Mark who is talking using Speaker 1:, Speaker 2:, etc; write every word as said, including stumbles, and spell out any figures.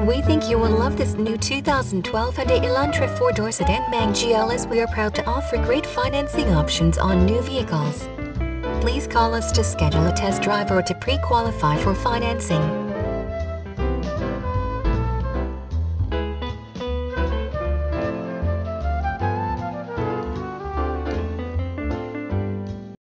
Speaker 1: We think you will love this new two thousand twelve Hyundai Elantra four-door Sdn Man G L S. We are proud to offer great financing options on new vehicles. Please call us to schedule a test drive or to pre-qualify for financing.